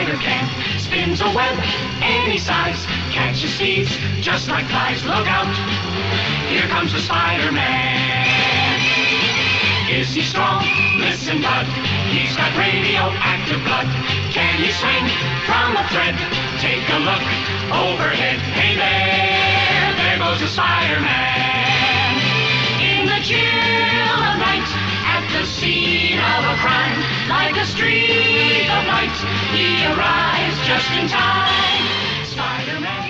spider can. Spins a web any size, catches thieves just like flies. Look out, here comes the Spider-Man. Is he strong? Listen, bud, he's got radioactive blood. Can he swing from a thread? Take a look overhead. Hey there goes the Spider-Man. In the chill of night, at the scene of a crime, like a streak of light, he arrives just in time. Spider-Man.